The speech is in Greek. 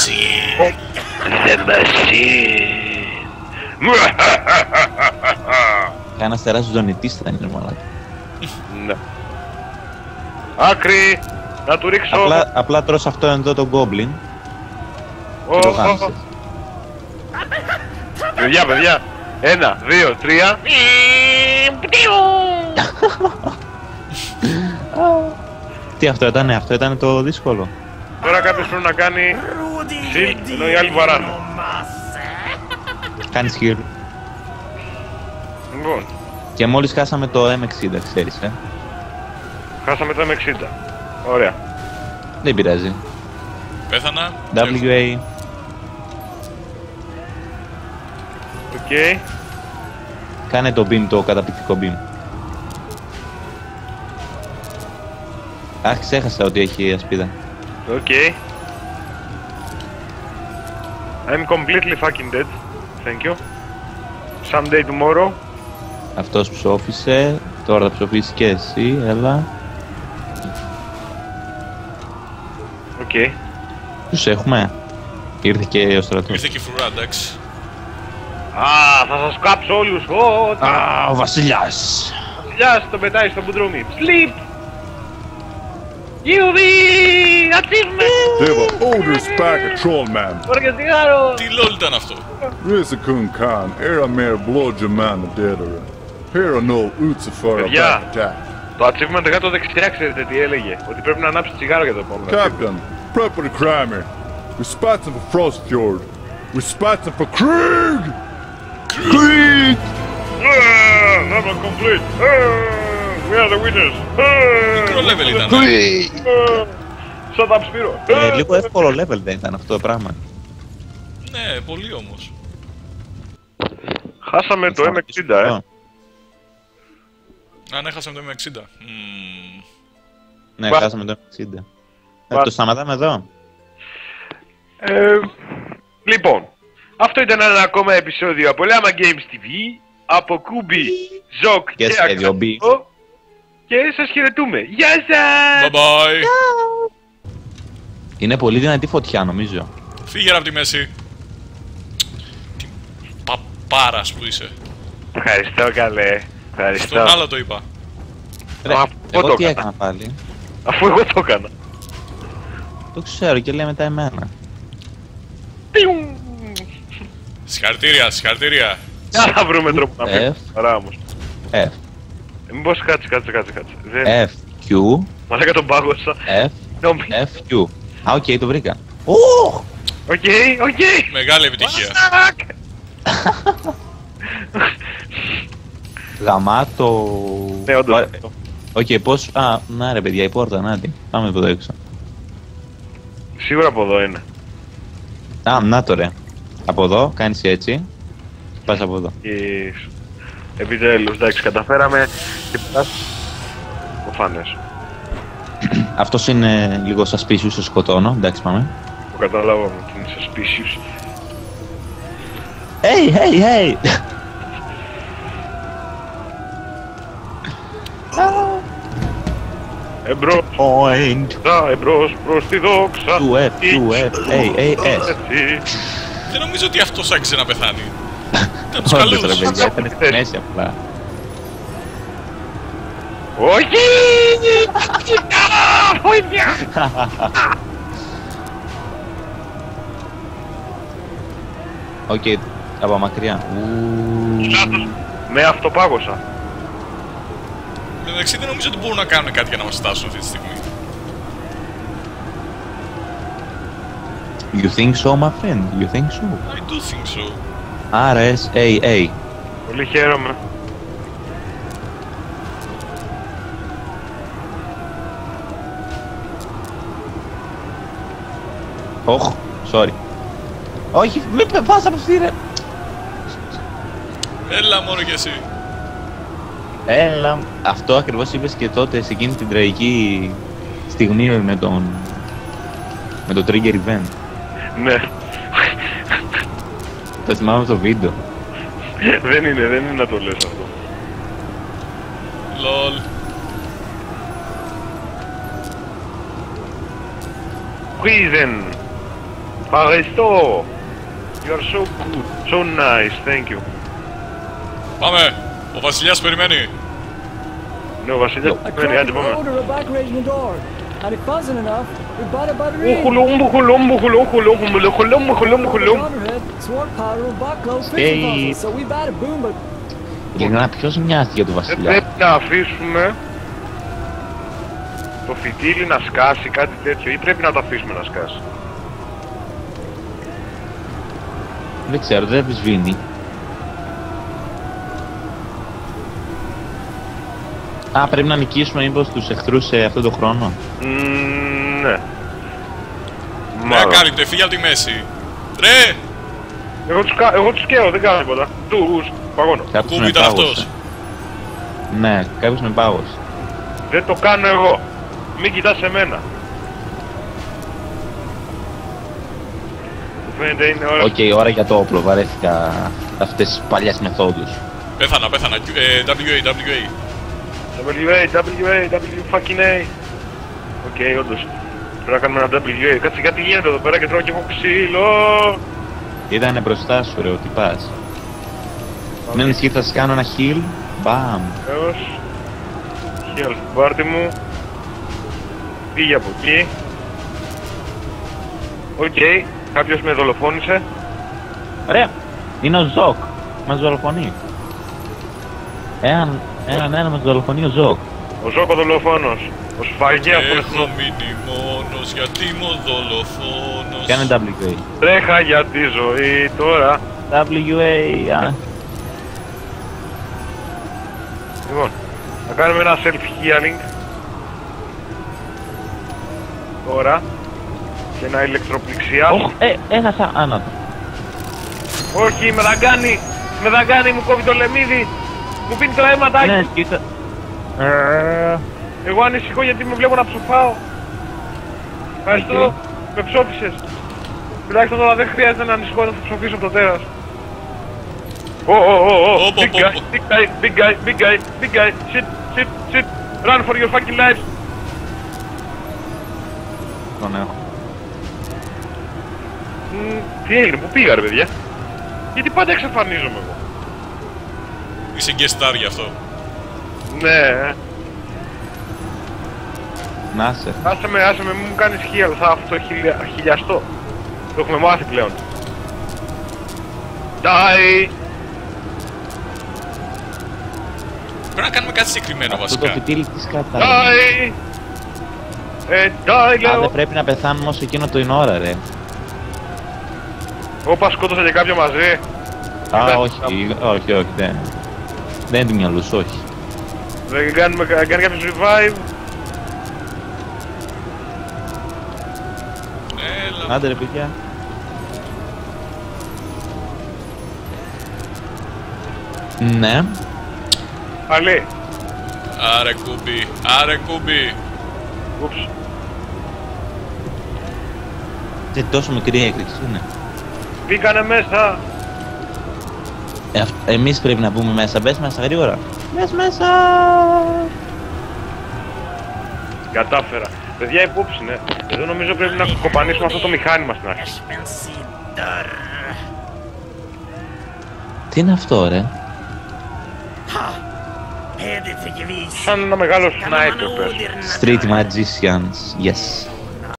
machine. The machine. Κανένας τεράστιος δονητής θα είναι μαλάκα. Ναι. Άκρη! Να του ρίξω! Απλά τρως αυτό εδώ τον Goblin. Και το γάμισες. Παιδιά! 1, 2, 3. Τι αυτό ήταν το δύσκολο. Τώρα κάποιος πρέπει να κάνει shield, ενώ οι άλλοι βαράνε. Κάνεις heal. Λοιπόν, Και μόλις χάσαμε το M60, ξέρεις, χάσαμε το M60. Ωραία. Δεν πειράζει. Πέθανα. WA. Οκ. Κάνε το beam, το καταπληκτικό beam. Αχ, ξέχασα ότι έχει ασπίδα. Οκ. I'm completely fucking dead. Thank you. Someday tomorrow. Αυτός ψόφισε, τώρα θα ψοφίσεις και εσύ, έλα. Οκ. Τους έχουμε. Ήρθε και ο στρατός. Ήρθε και η φρουρά, εντάξει. Α, θα σας κάψω όλους. Α, ο βασιλιάς. Βασιλιάς τον πετάει στο μπουντρούμι. Sleep! UV! Achievement! Det var Oders Backer Trollman. Οργεστηγάρο! Τι λόλ ήταν αυτό. Rizikun Khan, era mer blodgeman dedare. Hera no utseföra Παιδιά. back attack. Το achievement κάτω δεξιά ξέρετε τι έλεγε. Ότι πρέπει να ανάψει τσιγάρο για το επόμενο. Captain, prepper the Kramer. We spatzen for Frostfjord. We spatzen for Krieg! Krieg! Level complete! We are the winners! Μικρό level ήταν. Shut up, Σπύρο! Λίγο εύκολο level δεν ήταν αυτό το πράγμα. Ναι, πολύ όμως. Χάσαμε το M60, Αν έχασαμε το M60. Ναι, Βα- χάσαμε το M60. Βα- Το σταματάμε εδώ. Λοιπόν, αυτό ήταν ένα ακόμα επεισόδιο από Lama Games TV, από Κούμπι, Ζοκ Και και σχέδιο B. Ακατό. Και σας χαιρετούμε. Γεια σας! Bye bye. Είναι πολύ δυνατή φωτιά νομίζω. Φύγε από τη μέση. Τι παπάρας που είσαι. Ευχαριστώ καλέ. Ευχαριστώ. Στον άλλο το είπα. Ρε, Αφού εγώ το τι έκανα. έκανα πάλι. Αφού εγώ το έκανα. Το ξέρω και λέει μετά εμένα. Πιουμ. Συγχαρητήρια, συγχαρητήρια. Θα βρούμε τρόπο να F. φύγουμε. Παρά όμως. F, Μήπως κάτσε. Δεν... F, Q, Μαλάκα τον πάγωσα. F, Νόμι. F, Q. Α, οκ, το βρήκα. Οκ. Μεγάλη επιτυχία. Fuck. Γαμάτο. Ναι, όντως. Οκ, πώς... Α, να ρε παιδιά, η πόρτα, να τη. Πάμε από εδώ έξω. Σίγουρα από εδώ είναι. Α, να το ρε. Από εδώ, κάνεις έτσι. Πας από εδώ. Επιτέλους, εντάξει, καταφέραμε και πετάς το φάνες. Αυτός είναι λίγο suspicious, το σκοτώνω. Εντάξει, πάμε. Το καταλάβαμε ότι είναι suspicious. Hey! Εμπρός, Point. εμπρός προς τη δόξα. 2F, 2F, A, S. Έτσι. Δεν νομίζω ότι αυτός άξιζε να πεθάνει. Ήταν τους Όντως καλούς. ρε παιδιά, ήταν στη μέση απλά. Όχι! Βοήθεια! Οκ, από μακριά. Με αυτό πάγωσα. Εντάξει, δεν νομίζω ότι μπορούν να κάνουν κάτι για να μας στάσουν αυτή τη στιγμή. You think so, my friend? You think so? I do think so. RSAA. Πολύ χαίρομαι. Οχ, sorry. Όχι, μην πας από αυτή ρε. Έλα μόνο κι εσύ. Έλα, αυτό ακριβώς είπες και τότε σε εκείνη την τραγική στιγμή με το trigger event. Ναι. Το θυμάμαι το βίντεο. Δεν είναι να το λες αυτό. Λολ. Quizen. Ευχαριστώ. You are so good. So nice. Thank you. Πάμε! Ο Βασιλιάς περιμένει. Ναι, ο Βασιλιάς I περιμένει. cracked Άντε the πάμε. motor back raising the door. And it wasn't enough. We bought a battery. Gunnerhead, sword powder, and buckload fishing Hey. puzzles. So we bought a boom, but Ειλικρινά, ποιος μοιάζει για τον Δεν Βασιλιά. πρέπει να αφήσουμε το φυτίλι να σκάσει, κάτι τέτοιο, ή πρέπει να το αφήσουμε να σκάσει. Δεν ξέρω, δεν σβήνει. Α, πρέπει να νικήσουμε μήπως τους εχθρούς σε αυτό το χρόνο. Ναι. Ναι, Μάλλον. κάνετε, φύγε από τη μέση. Ρε! Εγώ τους καίω, δεν κάνω τίποτα. Τους παγώνω. Κάποιος Κούμπι με ήταν πάγωσε. αυτός. Ναι, κάποιος με πάγωσε. Δεν το κάνω εγώ. Μην κοιτάς εμένα. Μου φαίνεται είναι ώρα. Οκ, ώρα για το όπλο. Βαρέθηκα αυτές τις παλιές μεθόδους. Πέθανα. WA. WA, fucking A. Οκ, όντως. Πρέπει να κάνουμε ένα WA. Κάτσε, κάτι γίνεται εδώ πέρα και τρώω και έχω ξύλο. Ήτανε μπροστά σου ρε, ότι πας. Μην ανησυχείς, θα σας κάνω ένα heal. Μπαμ. Έως. Χέλ, πάρτι μου. Πήγε από εκεί. Οκ, κάποιος με δολοφόνησε. Ωραία. Είναι ο Ζοκ. Μας δολοφονεί. Έναν μας δολοφονεί ο Ζοκ. Ο Ζόκο δολοφόνος. Ο σφαγέα που Έχω μείνει μόνος γιατί είμαι ο δολοφόνος. Κάνε WA. τρέχα για τη ζωή τώρα. WA. α. Λοιπόν, θα κάνουμε ένα self-healing. Τώρα. Και ένα ηλεκτροπληξιάσου. Έχασα άνατο. Όχι, με δαγκάνει! Με δαγκάνει, μου κόβει το λεμίδι! Μου πίνει το αίματάκι! Ναι, κοίτα. Εγώ ανησυχώ γιατί με βλέπω να ψοφάω. Ευχαριστώ, με ψόφισες. Τουλάχιστον τώρα δεν χρειάζεται να ανησυχώ να θα ψοφήσω από το τέρας. Big guy, big guy, big guy, big guy, big guy, shit, run for your fucking lives. Τον έχω. Τι έγινε, πού πήγα ρε παιδιά? Γιατί πάντα εξαφανίζομαι εγώ. Είσαι guest star γι' αυτό. Ναι, Να σε. άσε με, μην μου κάνεις heal, θα αυτοχιλιαστώ. Το έχουμε μάθει πλέον. Die! Πρέπει να κάνουμε κάτι συγκεκριμένο Αυτό το βασικά. φυτίλι της κατά. Die! Die Α, λέω! δεν πρέπει να πεθάνουμε όσο εκείνο το είναι ώρα ρε. Όπα σκότωσα και κάποιο μαζί. Α, Εντάξει, όχι, δεν. Δεν είναι του μυαλούς, όχι. Δεν κάνει κάποιος revive. Έλα. Άντε ρε παιδιά. Ναι. Αλή. Άρε κούμπι. Ούψ. Και τόσο μικρή έκρηξη είναι. Μπήκανε μέσα. Εμείς πρέπει να μπούμε μέσα. Μπες μέσα γρήγορα. Μπες μέσα. Κατάφερα. Παιδιά υπόψη, ναι. Εδώ νομίζω πρέπει να κοπανίσουμε αυτό το μηχάνημα στην αρχή. Τι είναι αυτό ρε. Σαν ένα μεγάλο sniper πες. Street Magicians. Yes.